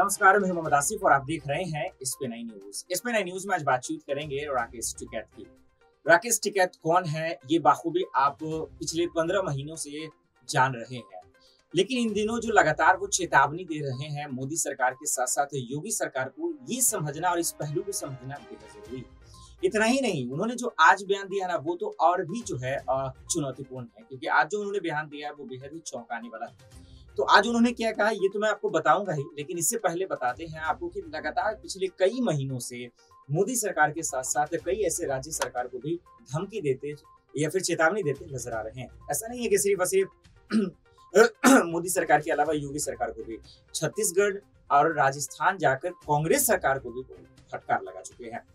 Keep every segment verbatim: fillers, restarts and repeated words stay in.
नमस्कार, मैं मोहम्मद आसिफ और आप देख रहे हैं SP nine news. SP nine news में आज बातचीत करेंगे राकेश टिकैत की। राकेश टिकैत कौन है, ये बाखूबी आप पिछले पंद्रह महीनों से जान रहे हैं, लेकिन इन दिनों जो लगातार वो चेतावनी दे रहे हैं मोदी सरकार के साथ साथ योगी सरकार को, ये समझना और इस पहलू को समझना बेहद जरूरी है। इतना ही नहीं, उन्होंने जो आज बयान दिया ना, वो तो और भी जो है चुनौतीपूर्ण है, क्योंकि आज जो उन्होंने बयान दिया है वो बेहद ही चौंकाने वाला है। तो आज उन्होंने क्या कहा ये तो मैं आपको बताऊंगा ही, लेकिन इससे पहले बताते हैं आपको कि लगातार पिछले कई महीनों से मोदी सरकार के साथ साथ कई ऐसे राज्य सरकार को भी धमकी देते या फिर चेतावनी देते नजर आ रहे हैं। ऐसा नहीं है कि सिर्फ और सिर्फ मोदी सरकार के अलावा योगी सरकार को भी छत्तीसगढ़ और राजस्थान जाकर कांग्रेस सरकार को भी फटकार लगा चुके हैं।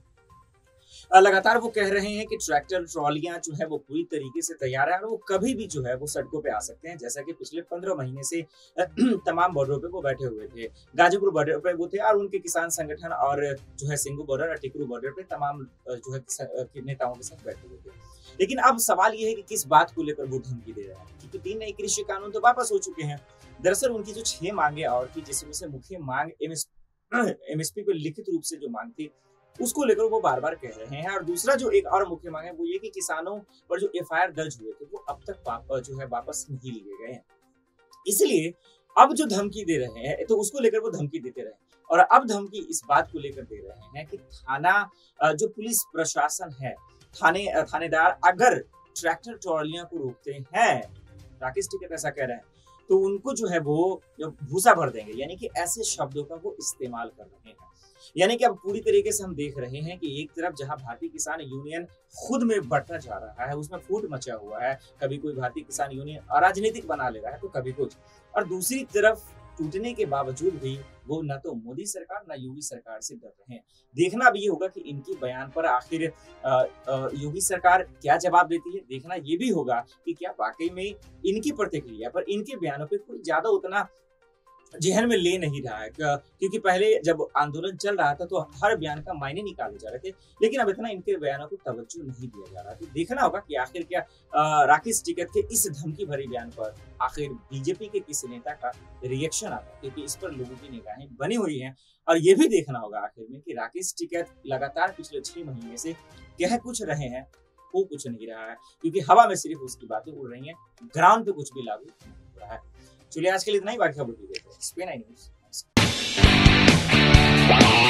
लगातार वो कह रहे हैं कि ट्रैक्टर ट्रॉलियां जो है वो पूरी तरीके से तैयार है और वो कभी भी जो है वो सड़कों पे आ सकते हैं, जैसा कि पिछले पंद्रह महीने से तमाम बॉर्डरों पे वो बैठे हुए थे। गाजीपुर बॉर्डर पे वो थे और उनके किसान संगठन और जो है सिंगू बॉर्डर और टिकरू बॉर्डर पे तमाम जो है नेताओं के साथ बैठे हुए थे। लेकिन अब सवाल ये है कि किस बात को लेकर वो धमकी दे रहे हैं, क्योंकि तीन नए कृषि कानून तो वापस हो चुके हैं। दरअसल उनकी जो छह मांगे और थी, जिसमें से मुख्य मांग एमएसपी को लिखित रूप से जो मांग थी उसको लेकर वो बार बार कह रहे हैं। और दूसरा जो एक और मुख्य मांग है वो ये कि किसानों पर जो एफआईआर दर्ज हुए थे वो अब तक जो है वापस नहीं लिए गए हैं। इसलिए अब जो धमकी दे रहे हैं तो उसको लेकर वो धमकी देते रहे, और अब धमकी इस बात को लेकर दे रहे हैं कि थाना जो पुलिस प्रशासन है, थाने थानेदार अगर ट्रैक्टर ट्रॉलियां को रोकते हैं, राकेश टिकैत ऐसा कह रहे हैं, तो उनको जो है वो भूसा भर देंगे। यानी कि ऐसे शब्दों का वो इस्तेमाल कर रहे हैं। यानी कि अब पूरी तरीके से हम देख रहे हैं कि एक तरफ जहां भारतीय किसान यूनियन खुद में बढ़ता जा रहा है, उसमें फूट मचा हुआ है, कभी कोई भारतीय किसान यूनियन अराजनीतिक बना ले रहा है तो कभी कुछ, और दूसरी तरफ टूटने के बावजूद भी वो न तो मोदी सरकार न योगी सरकार से डर रहे हैं। देखना अब ये होगा कि इनके बयान पर आखिर योगी सरकार क्या जवाब देती है। देखना ये भी होगा कि क्या वाकई में इनकी प्रतिक्रिया पर, इनके बयानों पर कोई ज्यादा उतना जहन में ले नहीं रहा है, क्योंकि पहले जब आंदोलन चल रहा था तो हर बयान का मायने निकाले जा रहे थे, लेकिन अब इतना इनके बयानों को तवज्जो नहीं दिया जा रहा। तो देखना होगा कि आखिर क्या राकेश टिकैत के इस धमकी भरी बयान पर आखिर बीजेपी के किस नेता का रिएक्शन आता है, क्योंकि इस पर लोगों की निगाहें बनी हुई हैं। और ये भी देखना होगा आखिर में कि राकेश टिकैत लगातार पिछले छह महीने से कह कुछ रहे हैं, हो कुछ नहीं रहा है, क्योंकि हवा में सिर्फ उसकी बातें उड़ रही हैं, ग्राउंड पे कुछ भी लागू नहीं हो रहा है। चलिए आज के लिए इतना ही, बाकी खबर भी देखते हैं एसपी नाइन न्यूज।